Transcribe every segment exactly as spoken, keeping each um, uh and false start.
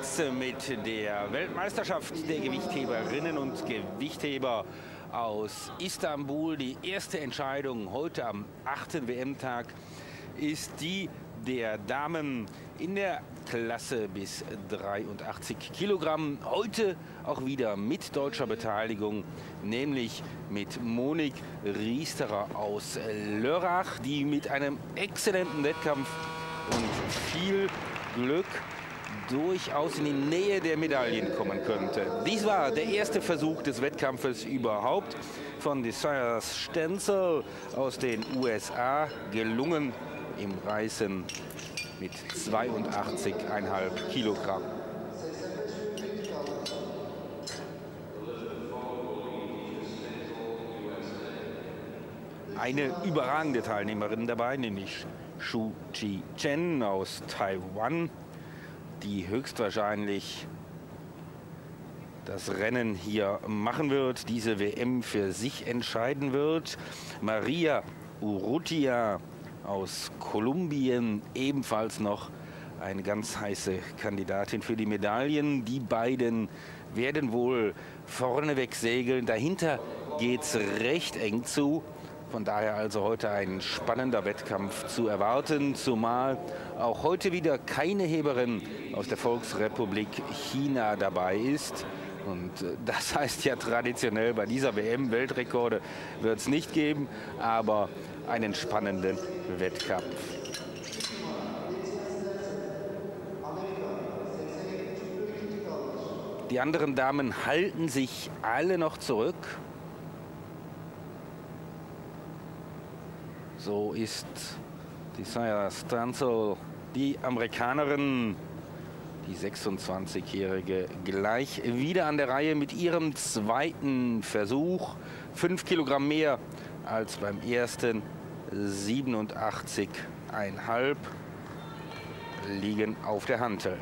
geht's mit der Weltmeisterschaft der Gewichtheberinnen und Gewichtheber aus Istanbul. Die erste Entscheidung heute am achten W M-Tag ist die der Damen in der Klasse bis dreiundachtzig Kilogramm. Heute auch wieder mit deutscher Beteiligung, nämlich mit Monique Riesterer aus Lörrach, die mit einem exzellenten Wettkampf und viel Glück durchaus in die Nähe der Medaillen kommen könnte. Dies war der erste Versuch des Wettkampfes überhaupt von Desire Stenzel aus den U S A, gelungen im Reißen mit zweiundachtzig Komma fünf Kilogramm. Eine überragende Teilnehmerin dabei, nämlich Xu Chi Chen aus Taiwan, die höchstwahrscheinlich das Rennen hier machen wird, diese W M für sich entscheiden wird. Maria Urrutia aus Kolumbien, ebenfalls noch eine ganz heiße Kandidatin für die Medaillen. Die beiden werden wohl vorneweg segeln. Dahinter geht es recht eng zu. Von daher also heute ein spannender Wettkampf zu erwarten, zumal auch heute wieder keine Heberin aus der Volksrepublik China dabei ist. Und das heißt ja traditionell, bei dieser W M Weltrekorde wird es nicht geben, aber einen spannenden Wettkampf. Die anderen Damen halten sich alle noch zurück. So ist Desire Stenzel, die Amerikanerin, die sechsundzwanzigjährige, gleich wieder an der Reihe mit ihrem zweiten Versuch. Fünf Kilogramm mehr als beim ersten, siebenundachtzig Komma fünf liegen auf der Hantel.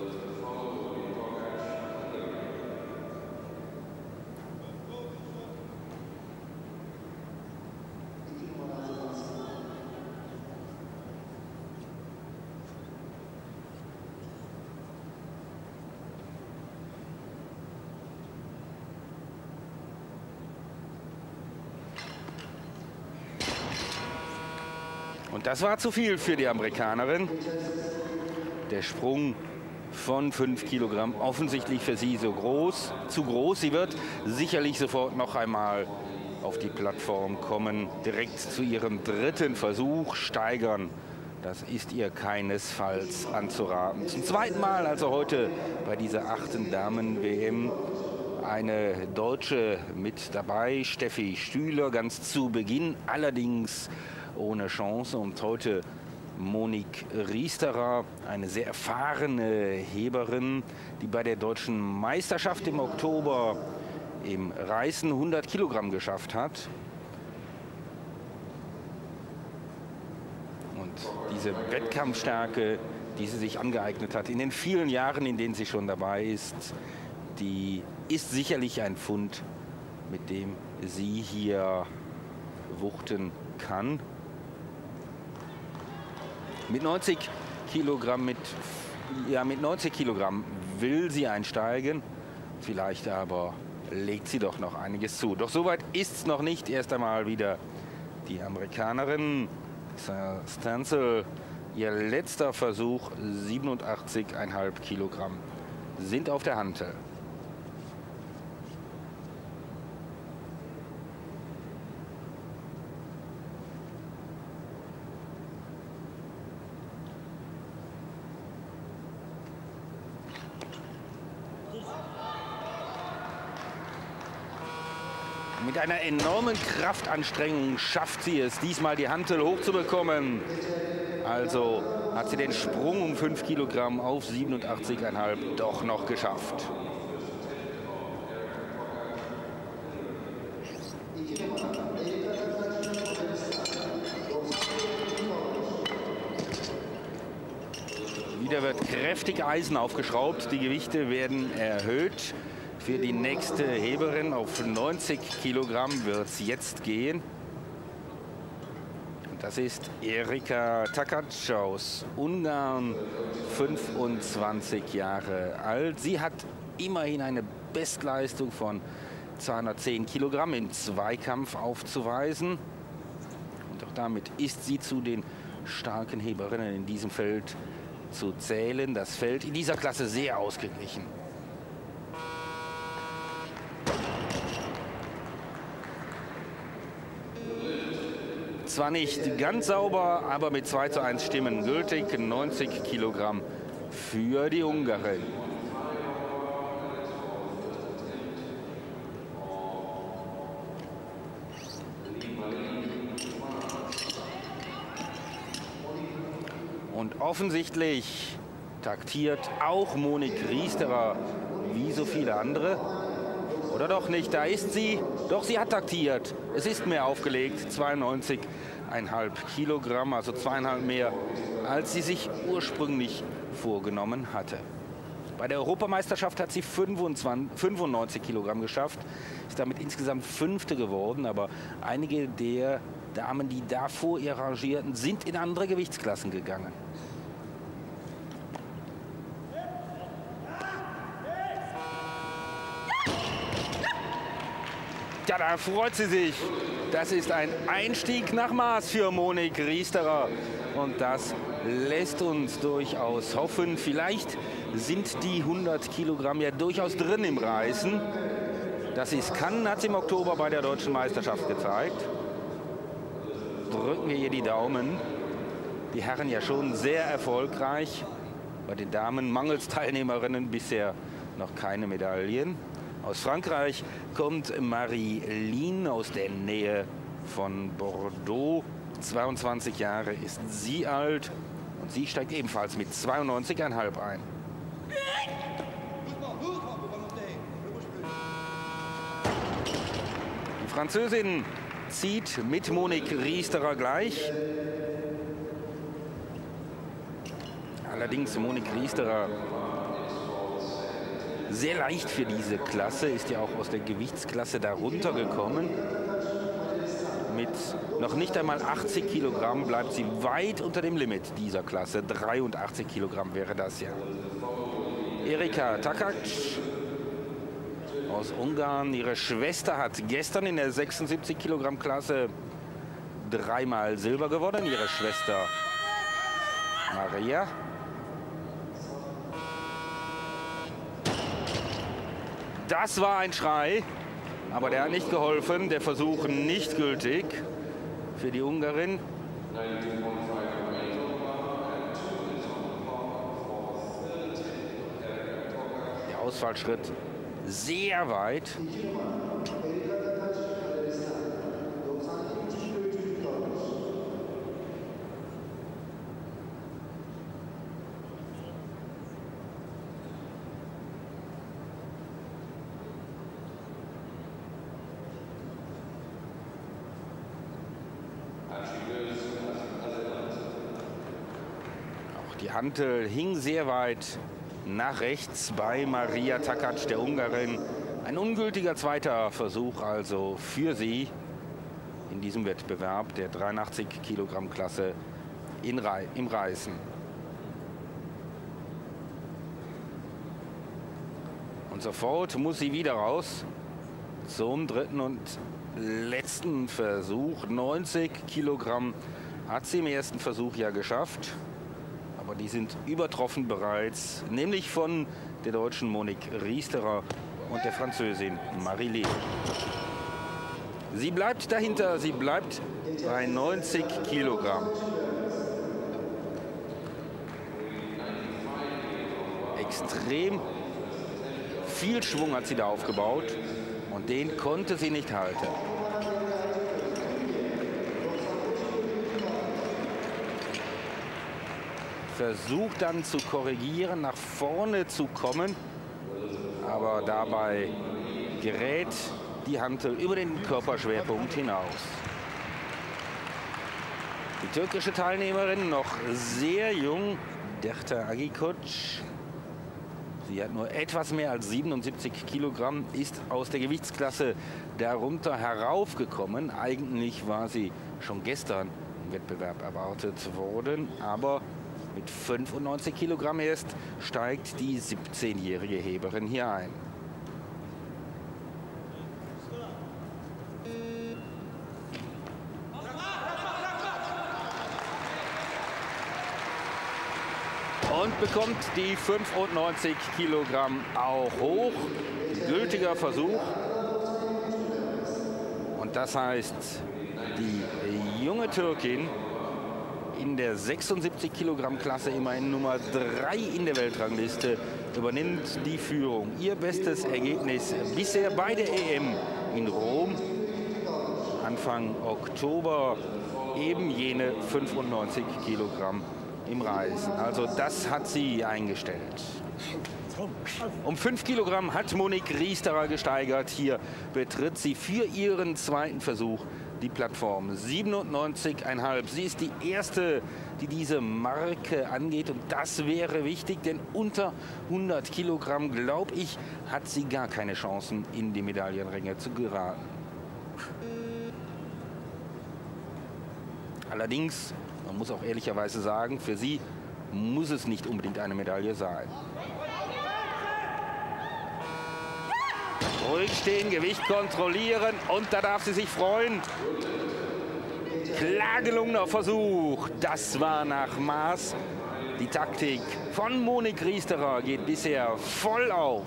Und das war zu viel für die Amerikanerin. Der Sprung von fünf Kilogramm offensichtlich für sie so groß, zu groß. Sie wird sicherlich sofort noch einmal auf die Plattform kommen, direkt zu ihrem dritten Versuch steigern. Das ist ihr keinesfalls anzuraten. Zum zweiten Mal also heute bei dieser achten Damen-W M eine Deutsche mit dabei, Steffi Stühler, ganz zu Beginn, allerdings ohne Chance. Und heute Monique Riesterer, eine sehr erfahrene Heberin, die bei der deutschen Meisterschaft im Oktober im Reißen hundert Kilogramm geschafft hat. Und diese Wettkampfstärke, die sie sich angeeignet hat in den vielen Jahren, in denen sie schon dabei ist, die ist sicherlich ein Fund, mit dem sie hier wuchten kann. Mit neunzig Kilogramm, mit, ja, mit neunzig Kilogramm will sie einsteigen. Vielleicht aber legt sie doch noch einiges zu. Doch soweit ist es noch nicht. Erst einmal wieder die Amerikanerin Stenzel. Ihr letzter Versuch, siebenundachtzig Komma fünf Kilogramm, sind auf der Hantel. Mit einer enormen Kraftanstrengung schafft sie es, diesmal die Hantel hochzubekommen. Also hat sie den Sprung um fünf Kilogramm auf siebenundachtzig Komma fünf doch noch geschafft. Wieder wird kräftig Eisen aufgeschraubt, die Gewichte werden erhöht. Für die nächste Heberin auf neunzig Kilogramm wird es jetzt gehen. Das ist Erika Takac aus Ungarn, fünfundzwanzig Jahre alt. Sie hat immerhin eine Bestleistung von zweihundertzehn Kilogramm im Zweikampf aufzuweisen. Und auch damit ist sie zu den starken Heberinnen in diesem Feld zu zählen. Das Feld in dieser Klasse sehr ausgeglichen. Zwar nicht ganz sauber, aber mit zwei zu eins Stimmen gültig. neunzig Kilogramm für die Ungarin. Und offensichtlich taktiert auch Monik Riesterer wie so viele andere. Oder doch nicht, da ist sie. Doch, sie hat taktiert. Es ist mehr aufgelegt, zweiundneunzig Komma fünf Kilogramm, also zweieinhalb mehr, als sie sich ursprünglich vorgenommen hatte. Bei der Europameisterschaft hat sie fünfundneunzig Kilogramm geschafft, ist damit insgesamt Fünfte geworden. Aber einige der Damen, die da vor ihr rangierten, sind in andere Gewichtsklassen gegangen. Ja, da freut sie sich. Das ist ein Einstieg nach Maß für Monik Riesterer. Und das lässt uns durchaus hoffen. Vielleicht sind die hundert Kilogramm ja durchaus drin im Reißen. Dass sie es kann, hat sie im Oktober bei der Deutschen Meisterschaft gezeigt. Drücken wir ihr die Daumen. Die Herren ja schon sehr erfolgreich. Bei den Damen mangels Teilnehmerinnen bisher noch keine Medaillen. Aus Frankreich kommt Marie-Line aus der Nähe von Bordeaux. zweiundzwanzig Jahre ist sie alt und sie steigt ebenfalls mit zweiundneunzig Komma fünf ein. Die Französin zieht mit Monik Riesterer gleich. Allerdings Monik Riesterer sehr leicht für diese Klasse, ist ja auch aus der Gewichtsklasse darunter gekommen. Mit noch nicht einmal achtzig Kilogramm bleibt sie weit unter dem Limit dieser Klasse. dreiundachtzig Kilogramm wäre das ja. Erika Takac aus Ungarn. Ihre Schwester hat gestern in der sechsundsiebzig Kilogramm Klasse dreimal Silber gewonnen. Ihre Schwester Maria. Das war ein Schrei, aber der hat nicht geholfen. Der Versuch nicht gültig für die Ungarin. Der Ausfallschritt sehr weit. Die Hantel hing sehr weit nach rechts bei Maria Takac, der Ungarin. Ein ungültiger zweiter Versuch also für sie in diesem Wettbewerb der dreiundachtzig Kilogramm Klasse in Re im Reißen. Und sofort muss sie wieder raus zum dritten und letzten Versuch. neunzig Kilogramm hat sie im ersten Versuch ja geschafft. Aber die sind übertroffen bereits, nämlich von der deutschen Monik Riesterer und der Französin Marie-Line. Sie bleibt dahinter, sie bleibt bei neunzig Kilogramm. Extrem viel Schwung hat sie da aufgebaut und den konnte sie nicht halten. Versucht dann zu korrigieren, nach vorne zu kommen, aber dabei gerät die Hantel über den Körperschwerpunkt hinaus. Die türkische Teilnehmerin noch sehr jung, Derta Agikoc. Sie hat nur etwas mehr als siebenundsiebzig Kilogramm, ist aus der Gewichtsklasse darunter heraufgekommen. Eigentlich war sie schon gestern im Wettbewerb erwartet wurden. Aber mit fünfundneunzig Kilogramm erst steigt die siebzehnjährige Heberin hier ein. Und bekommt die fünfundneunzig Kilogramm auch hoch. Gültiger Versuch. Und das heißt, die junge Türkin in der sechsundsiebzig Kilogramm Klasse, immerhin Nummer drei in der Weltrangliste, übernimmt die Führung. Ihr bestes Ergebnis bisher bei der E M in Rom Anfang Oktober, eben jene fünfundneunzig Kilogramm im Reisen. Also das hat sie eingestellt. Um fünf Kilogramm hat Monique Riesterer gesteigert. Hier betritt sie für ihren zweiten Versuch die Plattform. siebenundneunzig Komma fünf. Sie ist die erste, die diese Marke angeht. Und das wäre wichtig, denn unter hundert Kilogramm, glaube ich, hat sie gar keine Chancen, in die Medaillenränge zu geraten. Allerdings, man muss auch ehrlicherweise sagen, für sie muss es nicht unbedingt eine Medaille sein. Ruhig stehen, Gewicht kontrollieren und da darf sie sich freuen. Klar gelungener Versuch. Das war nach Maß. Die Taktik von Monique Riesterer geht bisher voll auf.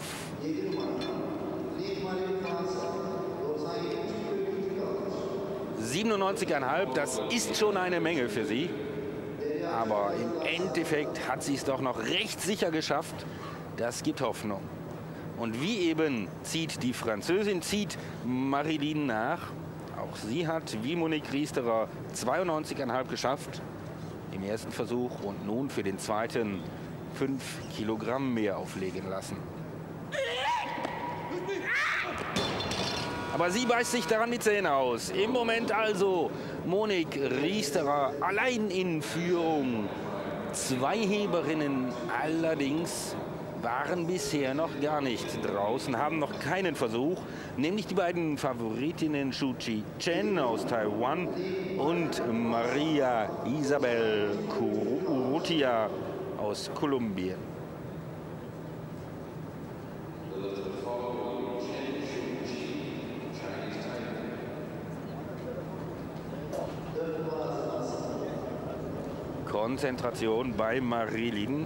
siebenundneunzig Komma fünf, das ist schon eine Menge für sie. Aber im Endeffekt hat sie es doch noch recht sicher geschafft. Das gibt Hoffnung. Und wie eben zieht die Französin, zieht Marilyn nach. Auch sie hat, wie Monique Riesterer, zweiundneunzig Komma fünf geschafft im ersten Versuch und nun für den zweiten fünf Kilogramm mehr auflegen lassen. Aber sie beißt sich daran die Zähne aus. Im Moment also Monique Riesterer allein in Führung. Zwei Heberinnen allerdings waren bisher noch gar nicht draußen, haben noch keinen Versuch, nämlich die beiden Favoritinnen Shu Chi Chen aus Taiwan und Maria Isabel Urrutia aus Kolumbien. Konzentration bei Marilyn.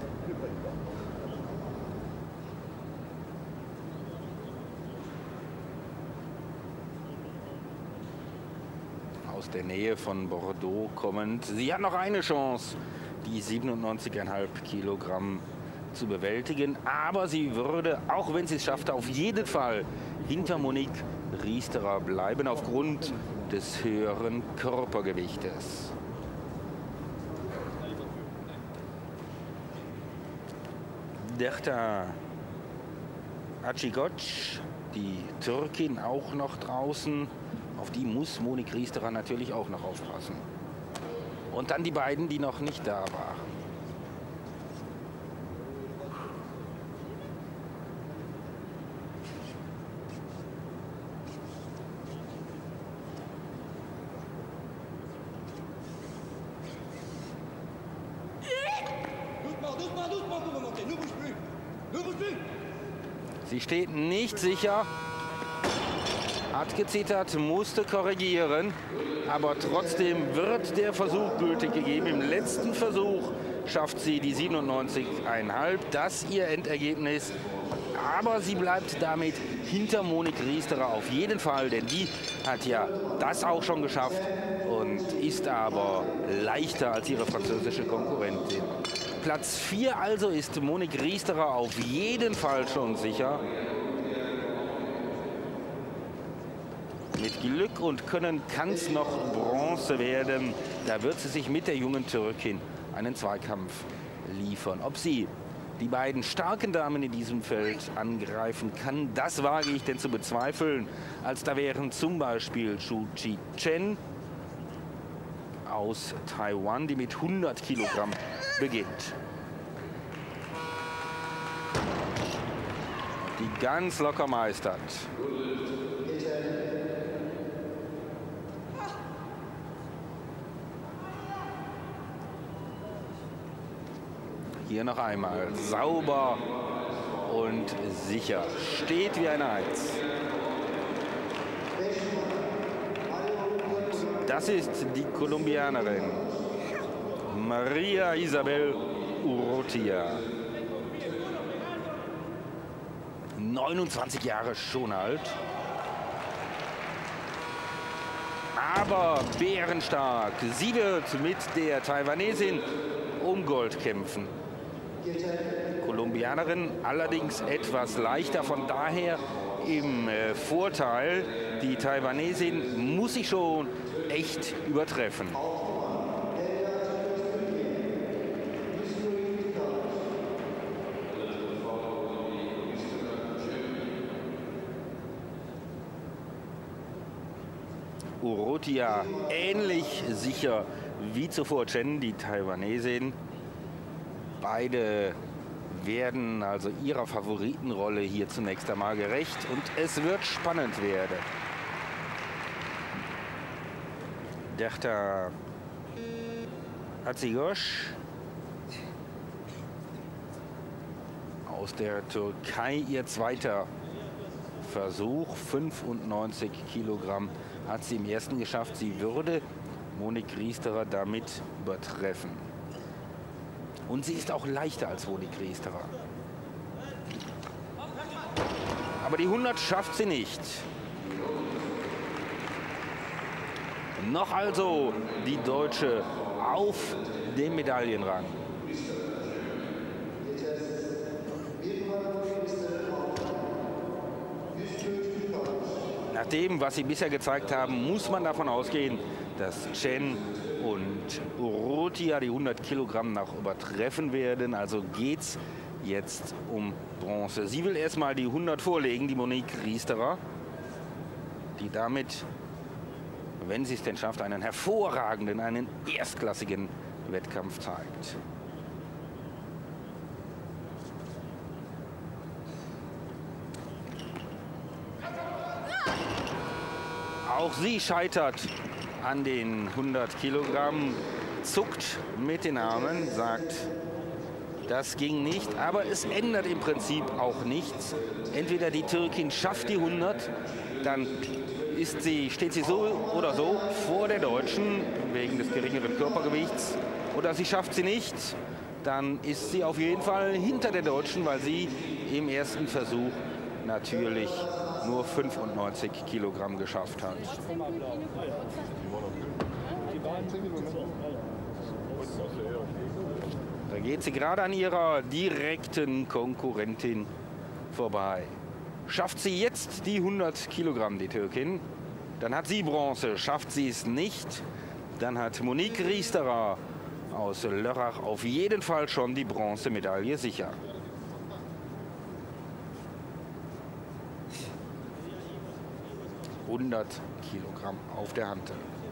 Aus der Nähe von Bordeaux kommend. Sie hat noch eine Chance, die siebenundneunzig Komma fünf Kilogramm zu bewältigen. Aber sie würde, auch wenn sie es schaffte, auf jeden Fall hinter Monique Riesterer bleiben aufgrund des höheren Körpergewichtes. Derta Acigoc, die Türkin, auch noch draußen. Auf die muss Monique Riesterer natürlich auch noch aufpassen. Und dann die beiden, die noch nicht da waren. Sie steht nicht sicher, hat gezittert, musste korrigieren, aber trotzdem wird der Versuch gültig gegeben. Im letzten Versuch schafft sie die siebenundneunzig Komma fünf, das ihr Endergebnis. Aber sie bleibt damit hinter Monique Riesterer auf jeden Fall, denn die hat ja das auch schon geschafft und ist aber leichter als ihre französische Konkurrentin. Platz vier also ist Monique Riesterer auf jeden Fall schon sicher. Mit Glück und Können kann es noch Bronze werden. Da wird sie sich mit der jungen Türkin einen Zweikampf liefern. Ob sie die beiden starken Damen in diesem Feld angreifen kann, das wage ich denn zu bezweifeln. Als da wären zum Beispiel Shu Chi Chen aus Taiwan, die mit hundert Kilogramm beginnt. Die ganz locker meistert. Hier noch einmal sauber und sicher. Steht wie eine Eins. Und das ist die Kolumbianerin María Isabel Urrutia. neunundzwanzig Jahre schon alt. Aber bärenstark. Sie wird mit der Taiwanesin um Gold kämpfen. Kolumbianerin allerdings etwas leichter, von daher im äh, Vorteil. Die Taiwanesin muss sich schon echt übertreffen. Urrutia ähnlich sicher wie zuvor Chen, die Taiwanesin. Beide werden also ihrer Favoritenrolle hier zunächst einmal gerecht und es wird spannend werden. Derta Azigosh aus der Türkei, ihr zweiter Versuch, fünfundneunzig Kilogramm hat sie im ersten geschafft. Sie würde Monique Riesterer damit übertreffen. Und sie ist auch leichter als Monique Riesterer. Aber die hundert schafft sie nicht. Noch also die Deutsche auf dem Medaillenrang. Nach dem, was sie bisher gezeigt haben, muss man davon ausgehen, dass Chen und Urrutia die hundert Kilogramm noch übertreffen werden. Also geht es jetzt um Bronze. Sie will erstmal die hundert vorlegen, die Monique Riesterer, die damit, wenn sie es denn schafft, einen hervorragenden, einen erstklassigen Wettkampf zeigt. Auch sie scheitert an den hundert Kilogramm, zuckt mit den Armen, sagt, das ging nicht. Aber es ändert im Prinzip auch nichts. Entweder die Türkin schafft die hundert, dann ist sie, steht sie so oder so vor der Deutschen wegen des geringeren Körpergewichts. Oder sie schafft sie nicht, dann ist sie auf jeden Fall hinter der Deutschen, weil sie im ersten Versuch natürlich nur fünfundneunzig Kilogramm geschafft hat. Da geht sie gerade an ihrer direkten Konkurrentin vorbei. Schafft sie jetzt die hundert Kilogramm, die Türkin, dann hat sie Bronze. Schafft sie es nicht, dann hat Monique Riesterer aus Lörrach auf jeden Fall schon die Bronzemedaille sicher. hundert Kilogramm auf der Hantel.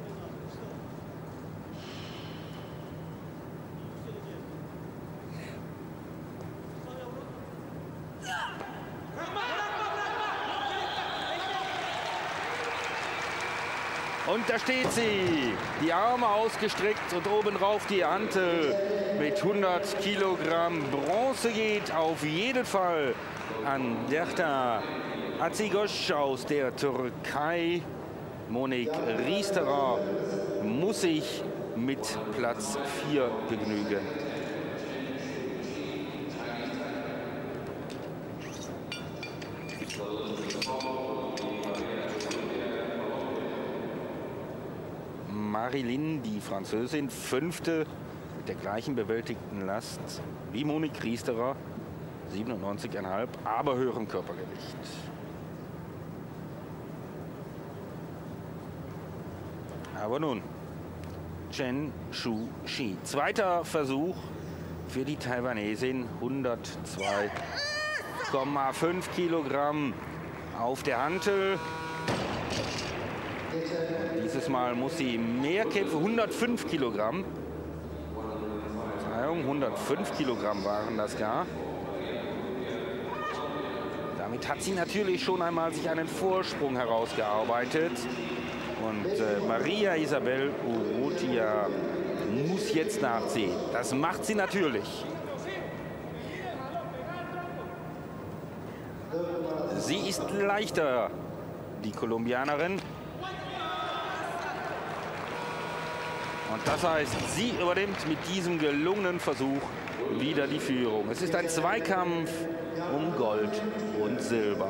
Und da steht sie, die Arme ausgestreckt und obendrauf die Hantel mit hundert Kilogramm. Bronze geht auf jeden Fall an Derta Azigosh aus der Türkei. Monique Riesterer muss sich mit Platz vier begnügen. Marilyn, die Französin, fünfte mit der gleichen bewältigten Last wie Monique Riesterer, siebenundneunzig Komma fünf, aber höherem Körpergewicht. Aber nun, Chen Shu-Shi. Zweiter Versuch für die Taiwanesin, hundertzwei Komma fünf Kilogramm auf der Hantel. Dieses Mal muss sie mehr kämpfen, hundertfünf Kilogramm. Verzeihung, hundertfünf Kilogramm waren das gar. Damit hat sie natürlich schon einmal sich einen Vorsprung herausgearbeitet. Und äh, María Isabel Urrutia muss jetzt nachziehen. Das macht sie natürlich. Sie ist leichter, die Kolumbianerin. Und das heißt, sie übernimmt mit diesem gelungenen Versuch wieder die Führung. Es ist ein Zweikampf um Gold und Silber.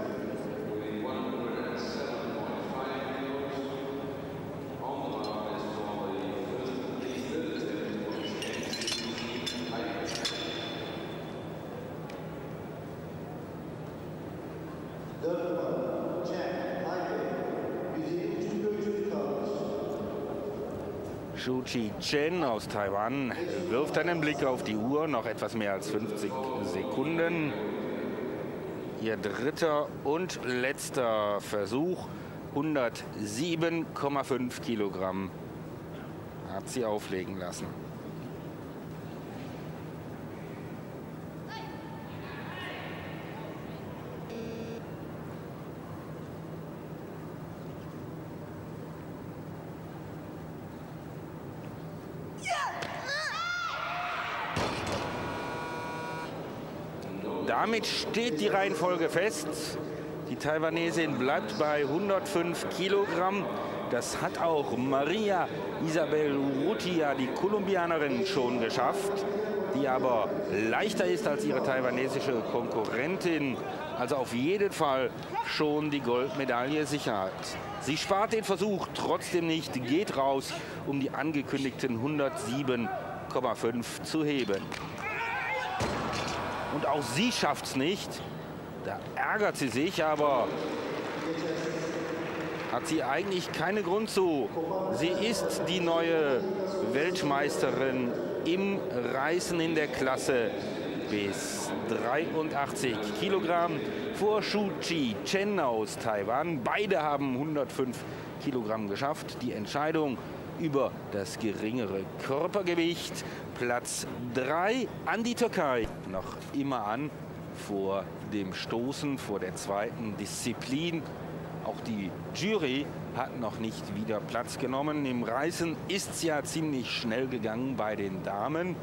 Shu-Chi Chen aus Taiwan wirft einen Blick auf die Uhr, noch etwas mehr als fünfzig Sekunden. Ihr dritter und letzter Versuch, hundertsieben Komma fünf Kilogramm, hat sie auflegen lassen. Damit steht die Reihenfolge fest. Die Taiwanesin bleibt bei hundertfünf Kilogramm. Das hat auch Maria Isabel Urrutia, die Kolumbianerin, schon geschafft, die aber leichter ist als ihre taiwanesische Konkurrentin. Also auf jeden Fall schon die Goldmedaille sicher hat. Sie spart den Versuch trotzdem nicht, geht raus, um die angekündigten hundertsieben Komma fünf zu heben. Und auch sie schafft es nicht. Da ärgert sie sich, aber hat sie eigentlich keinen Grund zu. Sie ist die neue Weltmeisterin im Reißen in der Klasse bis dreiundachtzig Kilogramm vor Shu-Chi Chen aus Taiwan. Beide haben hundertfünf Kilogramm geschafft. Die Entscheidung über das geringere Körpergewicht. Platz drei an die Türkei. Noch immer an vor dem Stoßen, vor der zweiten Disziplin. Auch die Jury hat noch nicht wieder Platz genommen. Im Reißen ist es ja ziemlich schnell gegangen bei den Damen.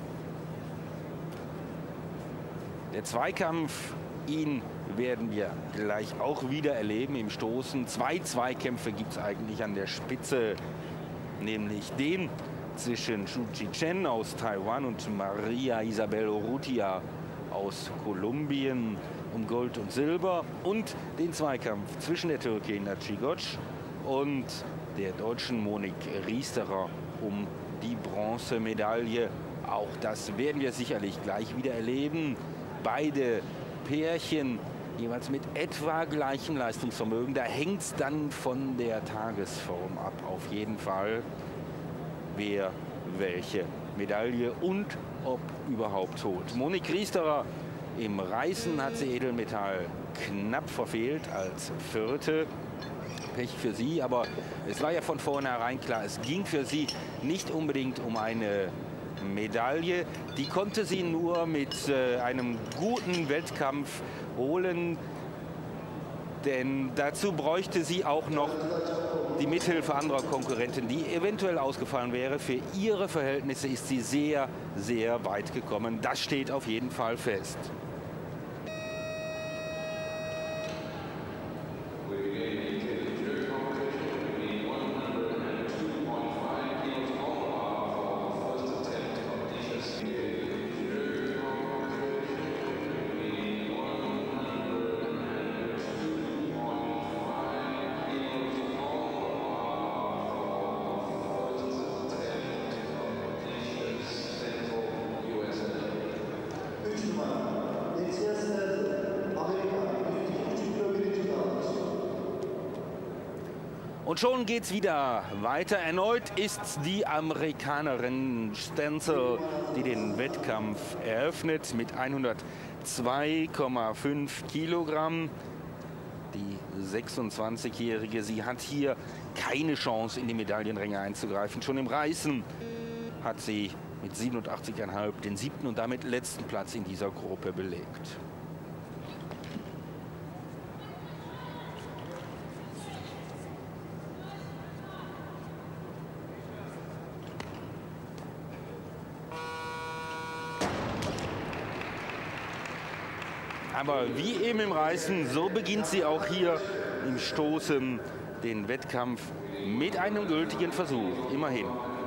Der Zweikampf, ihn werden wir gleich auch wieder erleben im Stoßen. Zwei Zweikämpfe gibt es eigentlich an der Spitze, nämlich den zwischen Shu-Chi Chen aus Taiwan und Maria Isabel Urrutia aus Kolumbien um Gold und Silber und den Zweikampf zwischen der Türkin Naci Goç und der deutschen Monik Riesterer um die Bronzemedaille. Auch das werden wir sicherlich gleich wieder erleben. Beide Pärchen jeweils mit etwa gleichem Leistungsvermögen. Da hängt es dann von der Tagesform ab, auf jeden Fall, wer welche Medaille und ob überhaupt holt. Monik Riesterer im Reißen hat sie Edelmetall knapp verfehlt als Vierte. Pech für sie, aber es war ja von vornherein klar, es ging für sie nicht unbedingt um eine Medaille. Die konnte sie nur mit äh, einem guten Wettkampf holen, denn dazu bräuchte sie auch noch die Mithilfe anderer Konkurrenten, die eventuell ausgefallen wäre. Für ihre Verhältnisse ist sie sehr, sehr weit gekommen. Das steht auf jeden Fall fest. Und schon geht es wieder weiter. Erneut ist die Amerikanerin Stenzel, die den Wettkampf eröffnet mit hundertzwei Komma fünf Kilogramm. Die sechsundzwanzigjährige, sie hat hier keine Chance, in die Medaillenränge einzugreifen. Schon im Reißen hat sie mit siebenundachtzig Komma fünf den siebten und damit letzten Platz in dieser Gruppe belegt. Aber wie eben im Reißen, so beginnt sie auch hier im Stoßen den Wettkampf mit einem gültigen Versuch, immerhin.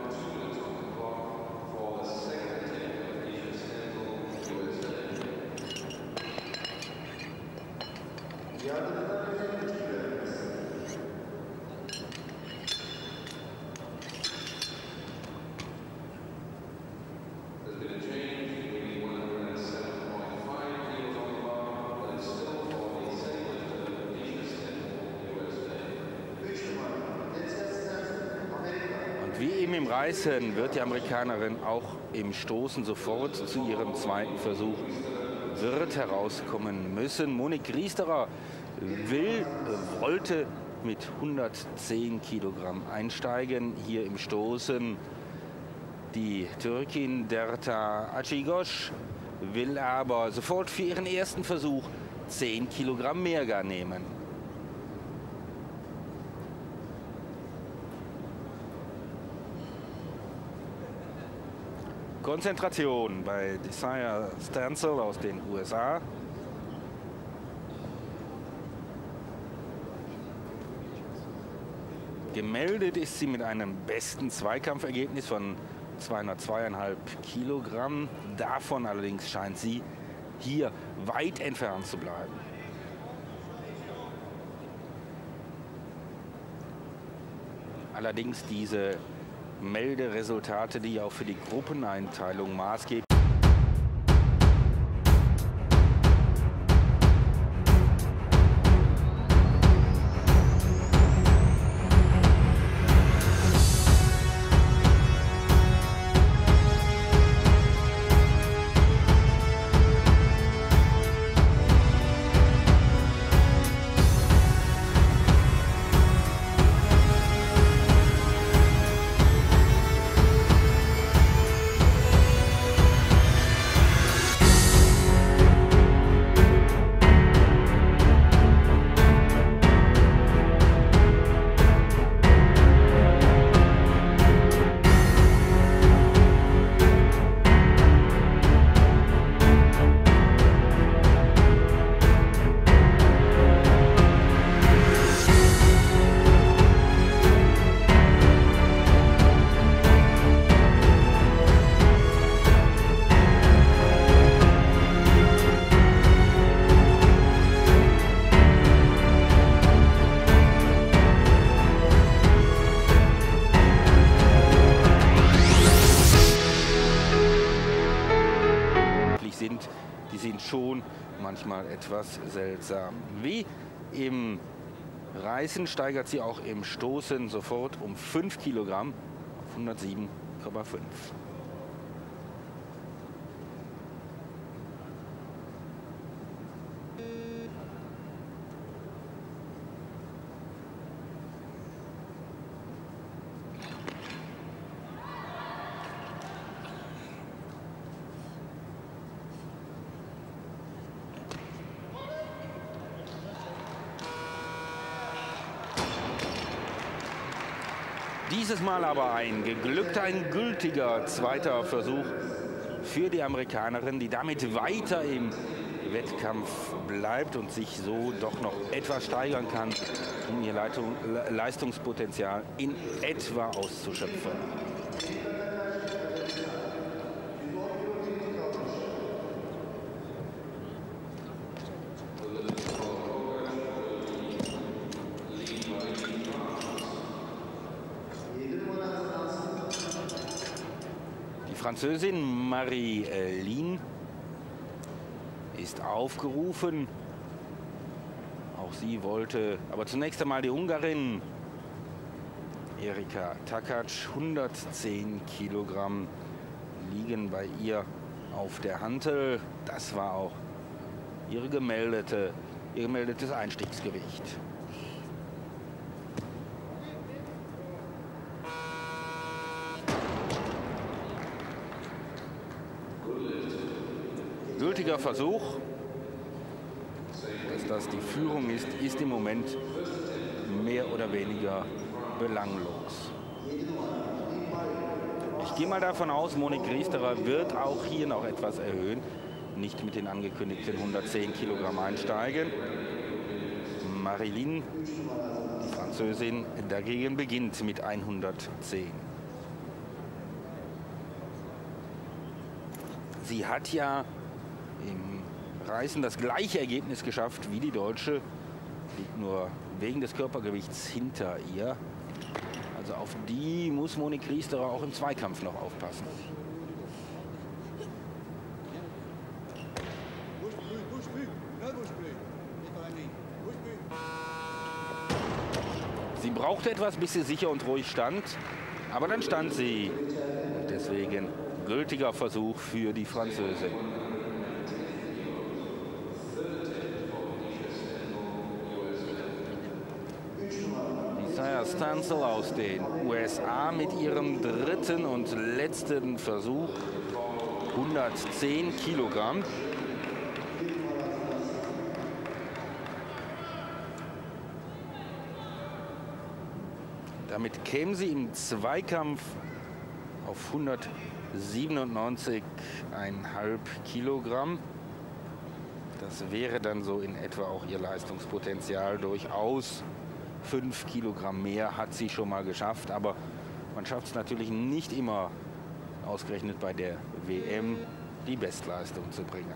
Wie eben im Reißen wird die Amerikanerin auch im Stoßen sofort zu ihrem zweiten Versuch wird herauskommen müssen. Monique Griesterer will, wollte mit hundertzehn Kilogramm einsteigen hier im Stoßen. Die Türkin Derta Acıgoş will aber sofort für ihren ersten Versuch zehn Kilogramm mehr gar nehmen. Konzentration bei Desire Stansel aus den U S A. Gemeldet ist sie mit einem besten Zweikampfergebnis von zweihundertzwei Komma fünf Kilogramm. Davon allerdings scheint sie hier weit entfernt zu bleiben. Allerdings diese Melderesultate, die auch für die Gruppeneinteilung maßgeblich sind, die sind schon manchmal etwas seltsam. Wie im Reißen steigert sie auch im Stoßen sofort um fünf Kilogramm auf hundertsieben Komma fünf. Dieses Mal aber ein geglückter, ein gültiger zweiter Versuch für die Amerikanerin, die damit weiter im Wettkampf bleibt und sich so doch noch etwas steigern kann, um ihr Leistungspotenzial in etwa auszuschöpfen. Französin Marie-Line ist aufgerufen. Auch sie wollte, aber zunächst einmal die Ungarin Erika Takac. hundertzehn Kilogramm liegen bei ihr auf der Hantel. Das war auch ihre gemeldete, ihr gemeldetes Einstiegsgewicht. Gültiger Versuch. Dass das die Führung ist, ist im Moment mehr oder weniger belanglos. Ich gehe mal davon aus, Monique Griesterer wird auch hier noch etwas erhöhen. nicht mit den angekündigten hundertzehn Kilogramm einsteigen. Marilyn, die Französin, dagegen beginnt mit hundertzehn. Sie hat ja im Reißen das gleiche Ergebnis geschafft wie die Deutsche, liegt nur wegen des Körpergewichts hinter ihr. Also auf die muss Monique Riesterer auch im Zweikampf noch aufpassen. Sie brauchte etwas, bis sie sicher und ruhig stand, aber dann stand sie. Und deswegen gültiger Versuch für die Französin. Isaiah Stansel aus den U S A mit ihrem dritten und letzten Versuch. hundertzehn Kilogramm. Damit kämen sie im Zweikampf auf hundertsiebenundneunzig Komma fünf Kilogramm. Das wäre dann so in etwa auch ihr Leistungspotenzial. Durchaus fünf Kilogramm mehr hat sie schon mal geschafft, aber man schafft es natürlich nicht immer, ausgerechnet bei der W M, die Bestleistung zu bringen.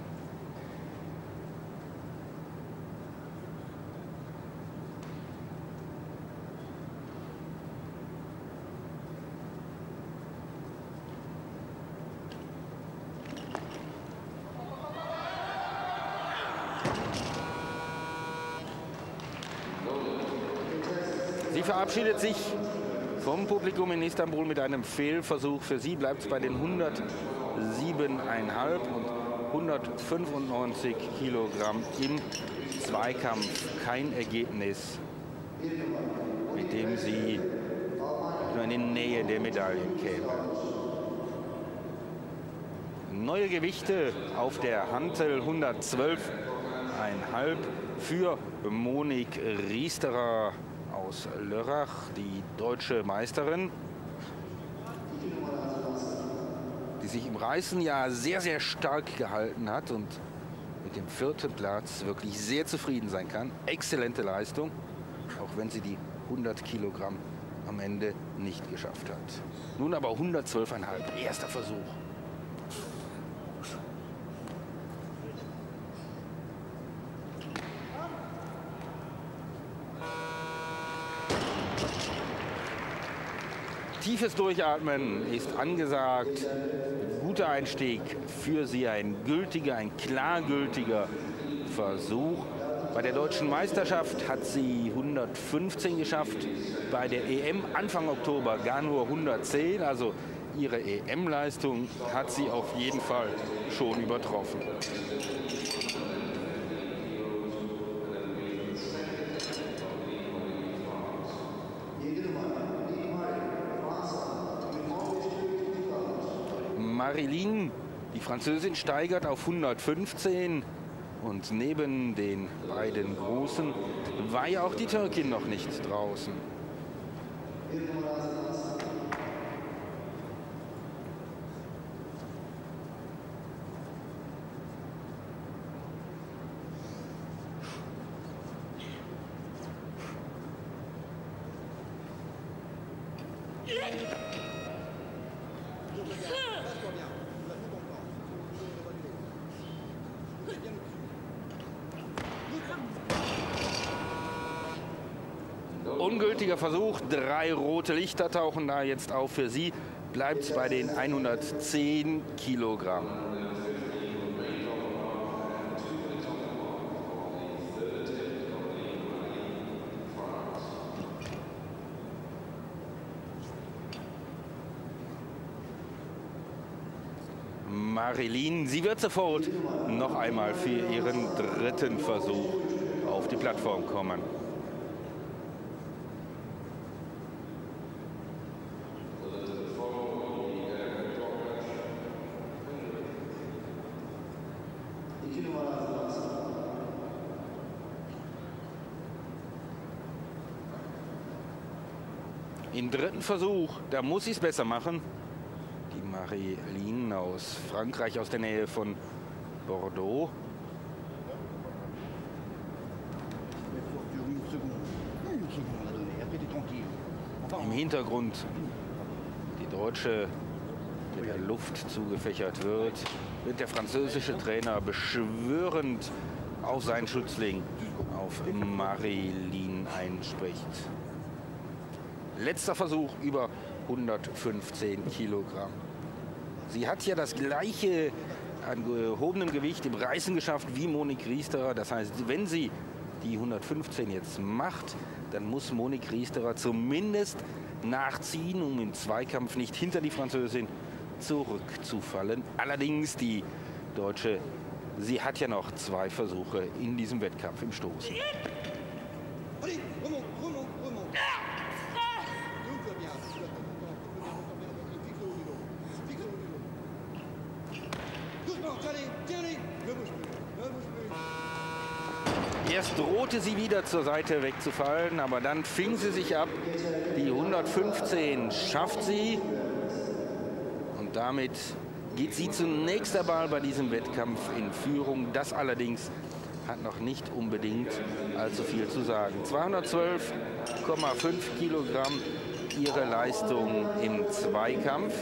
Sie verabschiedet sich vom Publikum in Istanbul mit einem Fehlversuch. Für sie bleibt es bei den hundertsieben Komma fünf und hundertfünfundneunzig Kilogramm im Zweikampf. Kein Ergebnis, mit dem sie nur in die Nähe der Medaillen käme. Neue Gewichte auf der Hantel, hundertzwölf Komma fünf für Monique Riesterer aus Lörrach, die deutsche Meisterin, die sich im Reißen ja sehr, sehr stark gehalten hat und mit dem vierten Platz wirklich sehr zufrieden sein kann. Exzellente Leistung, auch wenn sie die hundert Kilogramm am Ende nicht geschafft hat. Nun aber hundertzwölf Komma fünf, erster Versuch. Tiefes Durchatmen ist angesagt. Guter Einstieg für sie, ein gültiger, ein klar gültiger Versuch. Bei der deutschen Meisterschaft hat sie hundertfünfzehn geschafft, bei der E M Anfang Oktober gar nur hundertzehn. Also ihre E M-Leistung hat sie auf jeden Fall schon übertroffen. Marilyn, die Französin, steigert auf hundertfünfzehn und neben den beiden Großen war ja auch die Türkin noch nicht draußen. Ungültiger Versuch, drei rote Lichter tauchen da jetzt auf. Für sie bleibt es bei den hundertzehn Kilogramm. Marilyn, sie wird sofort noch einmal für ihren dritten Versuch auf die Plattform kommen. Im dritten Versuch, da muss sie es besser machen. Die Marilyn aus Frankreich, aus der Nähe von Bordeaux. Im Hintergrund die Deutsche, mit der Luft zugefächert wird, wird der französische Trainer beschwörend auf seinen Schützling, auf Marilyn einspricht. Letzter Versuch über hundertfünfzehn Kilogramm. Sie hat ja das gleiche an gehobenem Gewicht im Reißen geschafft wie Monique Riesterer. Das heißt, wenn sie die hundertfünfzehn jetzt macht, dann muss Monique Riesterer zumindest nachziehen, um im Zweikampf nicht hinter die Französin zurückzufallen. Allerdings die Deutsche, sie hat ja noch zwei Versuche in diesem Wettkampf im Stoßen. Erst drohte sie wieder zur Seite wegzufallen, aber dann fing sie sich ab. Die hundertfünfzehn schafft sie. Und damit geht sie zunächst einmal bei diesem Wettkampf in Führung. Das allerdings hat noch nicht unbedingt allzu viel zu sagen. zweihundertzwölf Komma fünf Kilogramm ihre Leistung im Zweikampf.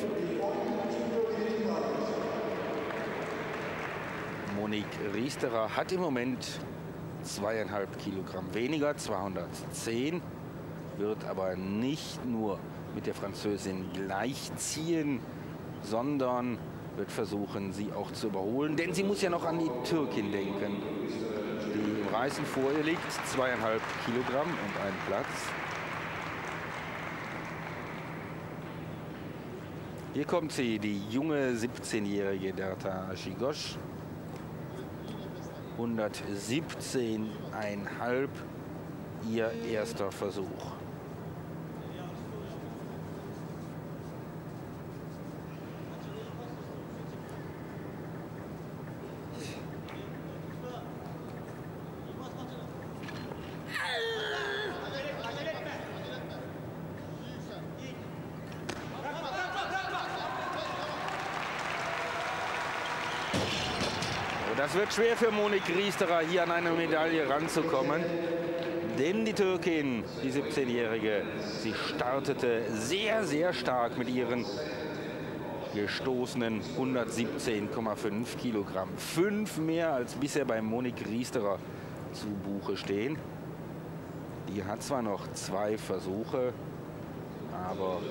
Monique Riesterer hat im Moment zweieinhalb Kilogramm weniger, zweihundertzehn, wird aber nicht nur mit der Französin gleichziehen, sondern wird versuchen, sie auch zu überholen, denn sie muss ja noch an die Türkin denken, die im Reißen vor ihr liegt, zweieinhalb Kilogramm und ein Platz. Hier kommt sie, die junge siebzehnjährige Derta Gigosch. hundertsiebzehn Komma fünf, ihr erster Versuch. Das wird schwer für Monique Riesterer, hier an eine Medaille ranzukommen. Denn die Türkin, die siebzehnjährige, sie startete sehr, sehr stark mit ihren gestoßenen hundertsiebzehn Komma fünf Kilogramm. Fünf mehr als bisher bei Monique Riesterer zu Buche stehen. Die hat zwar noch zwei Versuche, aber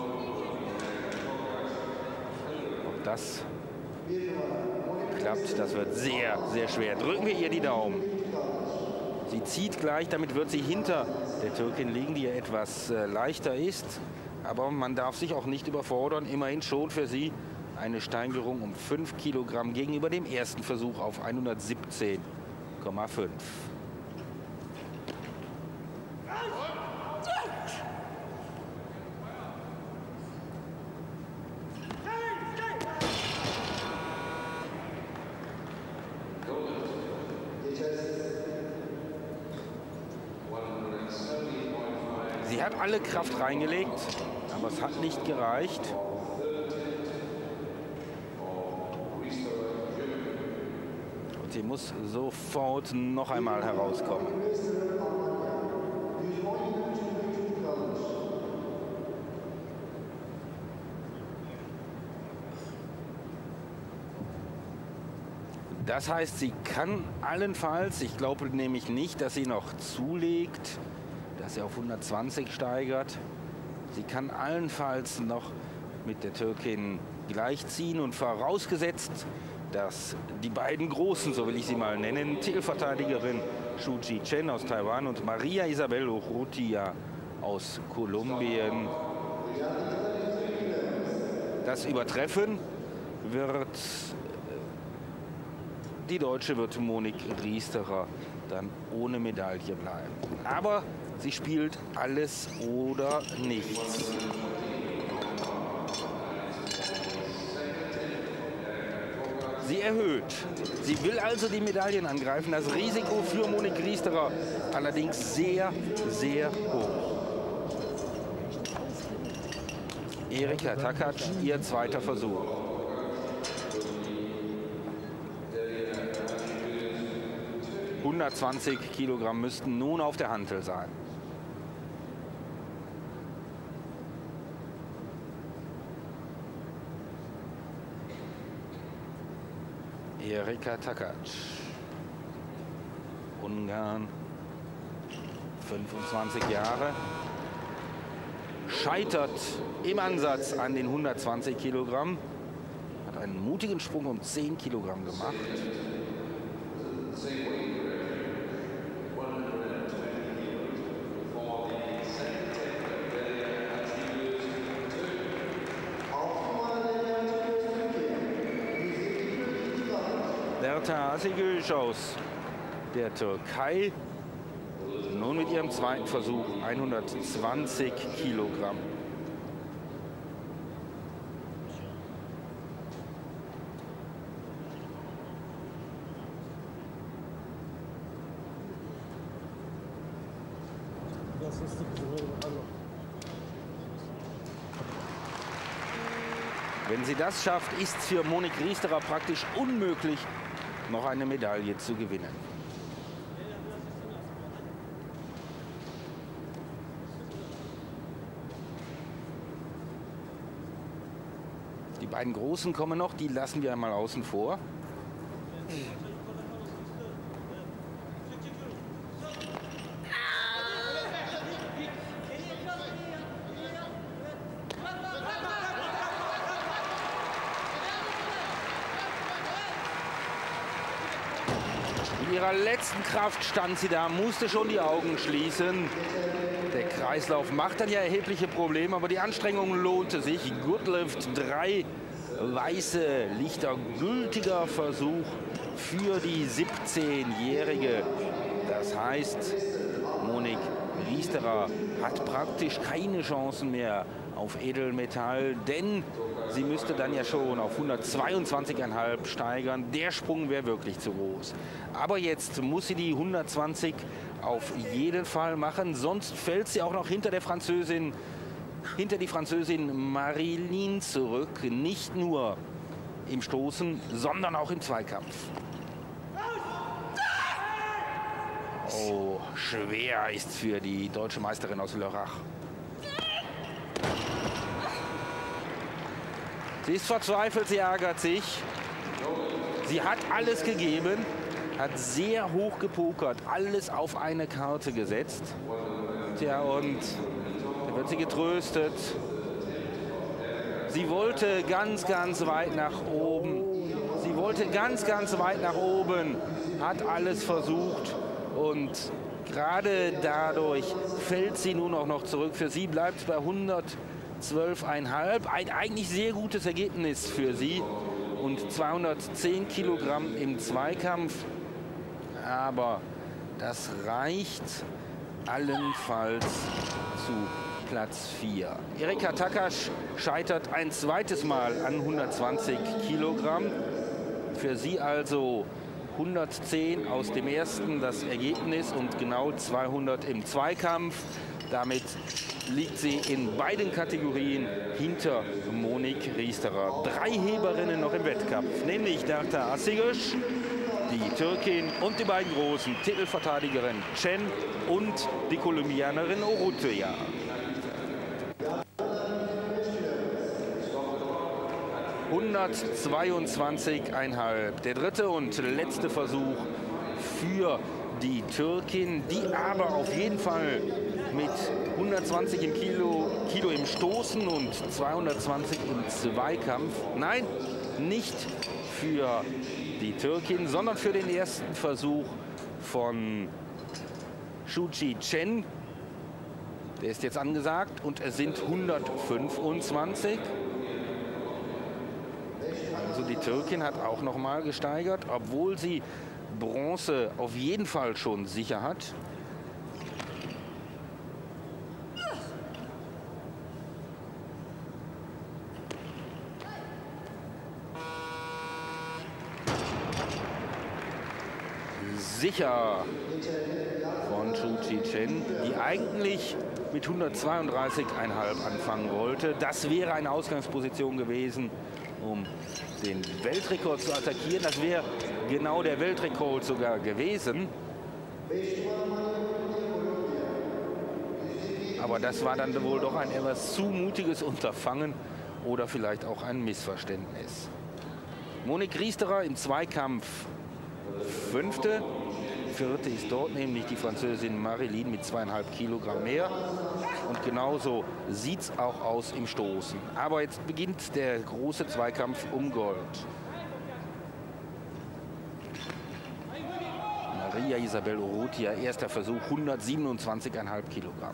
ob das klappt, das wird sehr, sehr schwer. Drücken wir ihr die Daumen. Sie zieht gleich, damit wird sie hinter der Türkin liegen, die ja etwas äh, leichter ist. Aber man darf sich auch nicht überfordern. Immerhin schon für sie eine Steigerung um fünf Kilogramm gegenüber dem ersten Versuch auf hundertsiebzehn Komma fünf. Sie hat alle Kraft reingelegt, aber es hat nicht gereicht. Und sie muss sofort noch einmal herauskommen. Das heißt, sie kann allenfalls, ich glaube nämlich nicht, dass sie noch zulegt, dass sie auf hundertzwanzig steigert. Sie kann allenfalls noch mit der Türkin gleichziehen und vorausgesetzt, dass die beiden Großen, so will ich sie mal nennen, Titelverteidigerin Shu Chi Chen aus Taiwan und Maria Isabel Urrutia aus Kolumbien das übertreffen, wird die Deutsche, wird Monique Riesterer dann ohne Medaille bleiben. Aber sie spielt alles oder nichts. Sie erhöht. Sie will also die Medaillen angreifen. Das Risiko für Monique Riesterer allerdings sehr, sehr hoch. Erika Takac, ihr zweiter Versuch. hundertzwanzig Kilogramm müssten nun auf der Hantel sein. Erika Takac, Ungarn, fünfundzwanzig Jahre, scheitert im Ansatz an den hundertzwanzig Kilogramm, hat einen mutigen Sprung um zehn Kilogramm gemacht. Berta Assigüç aus der Türkei, nun mit ihrem zweiten Versuch, hundertzwanzig Kilogramm. Wenn sie das schafft, ist es für Monique Riesterer praktisch unmöglich, noch eine Medaille zu gewinnen. Die beiden Großen kommen noch, die lassen wir einmal außen vor. In ihrer letzten Kraft stand sie da, musste schon die Augen schließen. Der Kreislauf macht dann ja erhebliche Probleme, aber die Anstrengung lohnte sich. Goodlift, drei weiße Lichter, gültiger Versuch für die siebzehnjährige. Das heißt, Monique Riesterer hat praktisch keine Chancen mehr auf Edelmetall, denn sie müsste dann ja schon auf hundertzweiundzwanzig Komma fünf steigern. Der Sprung wäre wirklich zu groß. Aber jetzt muss sie die hundertzwanzig auf jeden Fall machen, sonst fällt sie auch noch hinter der Französin, hinter die Französin Marilyn zurück. Nicht nur im Stoßen, sondern auch im Zweikampf. Oh, schwer ist für die deutsche Meisterin aus Lörrach. Sie ist verzweifelt, sie ärgert sich. Sie hat alles gegeben, hat sehr hoch gepokert, alles auf eine Karte gesetzt. Tja, und da wird sie getröstet. Sie wollte ganz, ganz weit nach oben. Sie wollte ganz, ganz weit nach oben, hat alles versucht. Und gerade dadurch fällt sie nun auch noch zurück. Für sie bleibt es bei hundertzwölf Komma fünf. Ein eigentlich sehr gutes Ergebnis für sie. Und zweihundertzehn Kilogramm im Zweikampf. Aber das reicht allenfalls zu Platz vier. Erika Takac scheitert ein zweites Mal an hundertzwanzig Kilogramm. Für sie also hundertzehn aus dem ersten das Ergebnis und genau zweihundert im Zweikampf. Damit liegt sie in beiden Kategorien hinter Monique Riesterer. Drei Heberinnen noch im Wettkampf, nämlich Berta Assigüç, die Türkin, und die beiden großen Titelverteidigerin Chen und die Kolumbianerin Urrutia. hundertzweiundzwanzig Komma fünf. Der dritte und letzte Versuch für die Türkin, die aber auf jeden Fall mit hundertzwanzig im Kilo, Kilo im Stoßen und zweihundertzwanzig im Zweikampf, nein, nicht für die Türkin, sondern für den ersten Versuch von Shuqi Chen. Der ist jetzt angesagt und es sind hundertfünfundzwanzig. Also die Türkin hat auch noch mal gesteigert, obwohl sie Bronze auf jeden Fall schon sicher hat. Sicher von Shuqi Chen, die eigentlich mit hundertzweiunddreißig Komma fünf anfangen wollte. Das wäre eine Ausgangsposition gewesen, um den Weltrekord zu attackieren. Das wäre genau der Weltrekord sogar gewesen. Aber das war dann wohl doch ein etwas zu mutiges Unterfangen oder vielleicht auch ein Missverständnis. Monique Riesterer im Zweikampf Fünfte. Vierte ist dort nämlich die Französin Marilyn mit zweieinhalb Kilogramm mehr. Und genauso sieht es auch aus im Stoßen. Aber jetzt beginnt der große Zweikampf um Gold. Maria Isabel Urrutia, erster Versuch, hundertsiebenundzwanzig Komma fünf Kilogramm.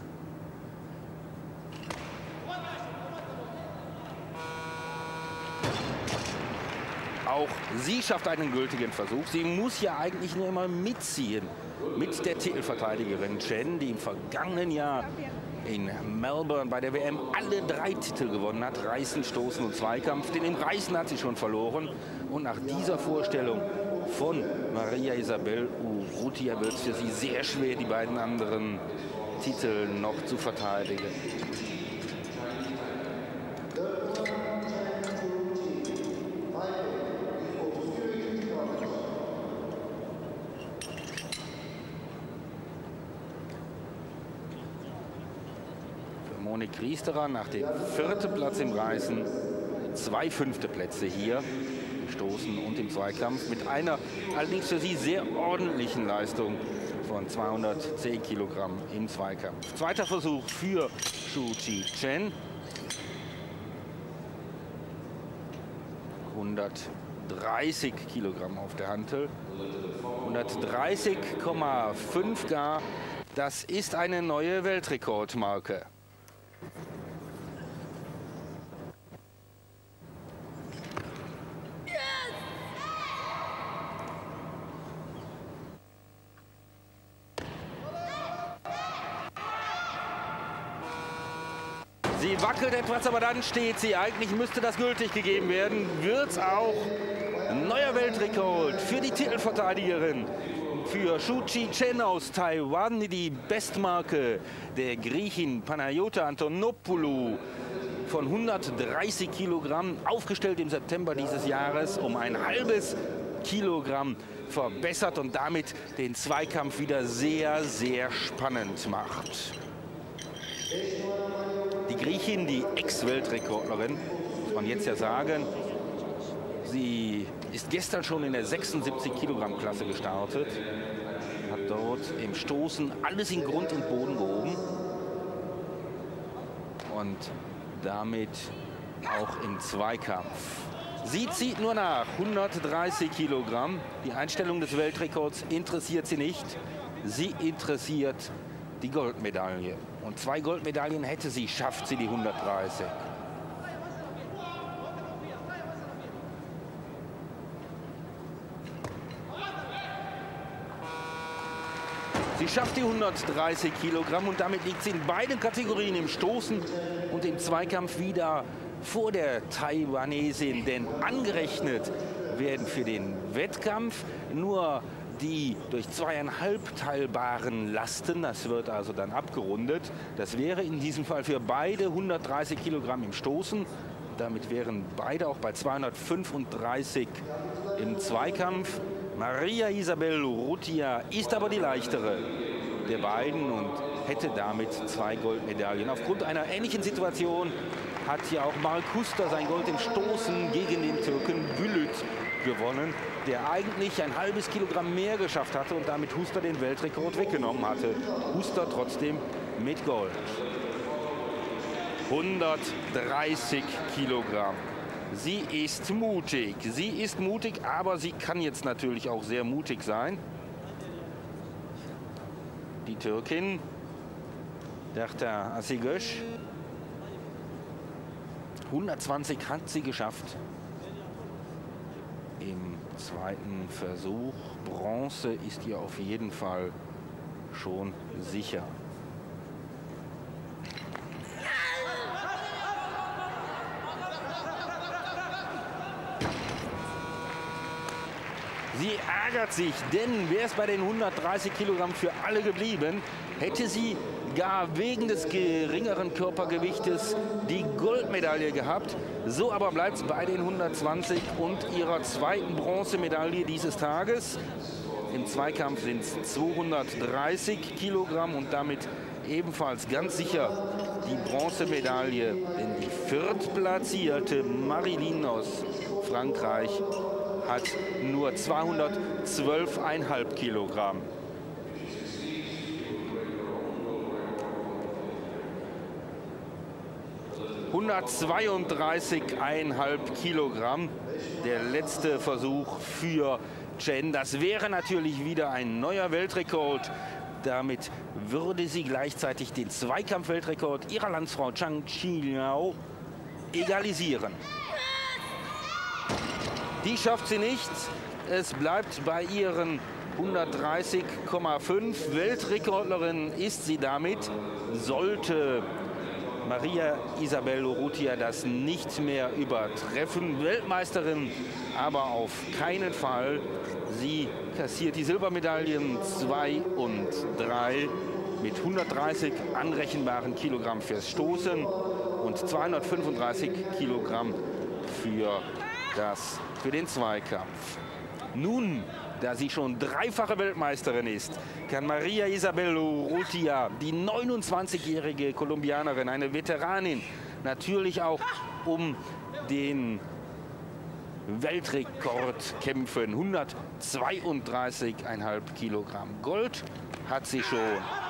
Auch sie schafft einen gültigen Versuch. Sie muss ja eigentlich nur immer mitziehen mit der Titelverteidigerin Chen, die im vergangenen Jahr in Melbourne bei der W M alle drei Titel gewonnen hat. Reißen, Stoßen und Zweikampf. Den im Reißen hat sie schon verloren. Und nach dieser Vorstellung von Maria Isabel Urrutia wird es für sie sehr schwer, die beiden anderen Titel noch zu verteidigen. Monique Riesterer nach dem vierten Platz im Reißen, zwei fünfte Plätze hier im Stoßen und im Zweikampf mit einer allerdings für sie sehr ordentlichen Leistung von zweihundertzehn Kilogramm im Zweikampf. Zweiter Versuch für Shu Chi Chen. hundertdreißig Kilogramm auf der Hantel. hundertdreißig Komma fünf gar. Das ist eine neue Weltrekordmarke. Sie wackelt etwas, aber dann steht sie. Eigentlich müsste das gültig gegeben werden. Wird's auch. Neuer Weltrekord für die Titelverteidigerin. Für Shu Chi Chen aus Taiwan. Die Bestmarke der Griechin Panayota Antonopoulou von hundertdreißig Kilogramm. Aufgestellt im September dieses Jahres um ein halbes Kilogramm verbessert und damit den Zweikampf wieder sehr, sehr spannend macht. Die Griechin, die Ex-Weltrekordlerin, muss man jetzt ja sagen, sie ist gestern schon in der sechsundsiebzig Kilogramm Klasse gestartet, hat dort im Stoßen alles in Grund und Boden gehoben und damit auch im Zweikampf. Sie zieht nur nach, hundertdreißig Kilogramm. Die Einstellung des Weltrekords interessiert sie nicht. Sie interessiert die Goldmedaille. Und zwei Goldmedaillen hätte sie, schafft sie die hundertdreißig. Sie schafft die hundertdreißig Kilogramm und damit liegt sie in beiden Kategorien, im Stoßen und im Zweikampf, wieder vor der Taiwanesin. Denn angerechnet werden für den Wettkampf nur die durch zweieinhalb teilbaren Lasten, das wird also dann abgerundet. Das wäre in diesem Fall für beide hundertdreißig Kilogramm im Stoßen. Damit wären beide auch bei zweihundertfünfunddreißig im Zweikampf. Maria Isabel Urrutia ist aber die leichtere der beiden und hätte damit zwei Goldmedaillen. Aufgrund einer ähnlichen Situation hat ja auch Mark Huster sein Gold im Stoßen gegen den Türken Bülüt gewonnen, der eigentlich ein halbes Kilogramm mehr geschafft hatte und damit Huster den Weltrekord weggenommen hatte. Huster trotzdem mit Gold. hundertdreißig Kilogramm. Sie ist mutig. Sie ist mutig, aber sie kann jetzt natürlich auch sehr mutig sein. Die Türkin, Derta Asigösch. hundertzwanzig hat sie geschafft. Im zweiten Versuch. Bronze ist ihr auf jeden Fall schon sicher. Sie ärgert sich, denn wäre es bei den hundertdreißig Kilogramm für alle geblieben, hätte sie gar wegen des geringeren Körpergewichtes die Goldmedaille gehabt. So aber bleibt es bei den hundertzwanzig und ihrer zweiten Bronzemedaille dieses Tages. Im Zweikampf sind es zweihundertdreißig Kilogramm und damit ebenfalls ganz sicher die Bronzemedaille. Denn die viertplatzierte Marilyn aus Frankreich hat nur zweihundertzwölf Komma fünf Kilogramm. hundertzweiunddreißig Komma fünf Kilogramm. Der letzte Versuch für Chen. Das wäre natürlich wieder ein neuer Weltrekord. Damit würde sie gleichzeitig den Zweikampf-Weltrekord ihrer Landsfrau Zhang Qiliao egalisieren. Die schafft sie nicht. Es bleibt bei ihren hundertdreißig Komma fünf. Weltrekordlerin ist sie damit. Sollte Maria Isabel Urrutia das nicht mehr übertreffen. Weltmeisterin aber auf keinen Fall. Sie kassiert die Silbermedaillen zwei und drei mit hundertdreißig anrechenbaren Kilogramm fürs Stoßen und zweihundertfünfunddreißig Kilogramm für, das, für den Zweikampf. Nun, da sie schon dreifache Weltmeisterin ist, kann Maria Isabel Urrutia, die neunundzwanzigjährige Kolumbianerin, eine Veteranin, natürlich auch um den Weltrekord kämpfen. hundertzweiunddreißig Komma fünf Kilogramm. Gold hat sie schon.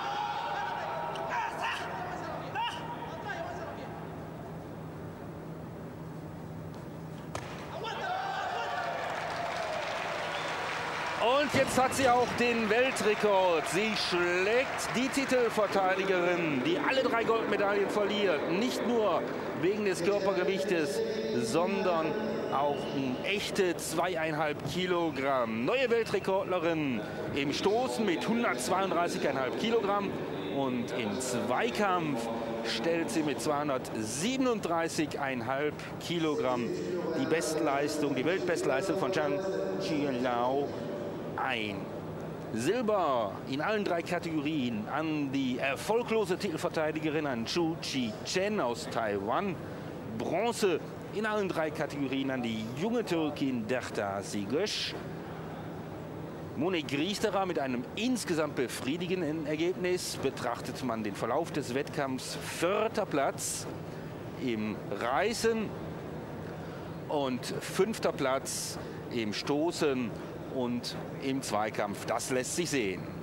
Und jetzt hat sie auch den Weltrekord. Sie schlägt die Titelverteidigerin, die alle drei Goldmedaillen verliert. Nicht nur wegen des Körpergewichtes, sondern auch um echte zweieinhalb Kilogramm. Neue Weltrekordlerin im Stoßen mit hundertzweiunddreißig Komma fünf Kilogramm. Und im Zweikampf stellt sie mit zweihundertsiebenunddreißig Komma fünf Kilogramm die Bestleistung, die Weltbestleistung von Zhang Qiliao ein. Silber in allen drei Kategorien an die erfolglose Titelverteidigerin, an Zhu Qichen aus Taiwan. Bronze in allen drei Kategorien an die junge Türkin Derta Sigöş. Monique Griesterer mit einem insgesamt befriedigenden Ergebnis. Betrachtet man den Verlauf des Wettkampfs, vierter Platz im Reißen und fünfter Platz im Stoßen und im Zweikampf. Das lässt sich sehen.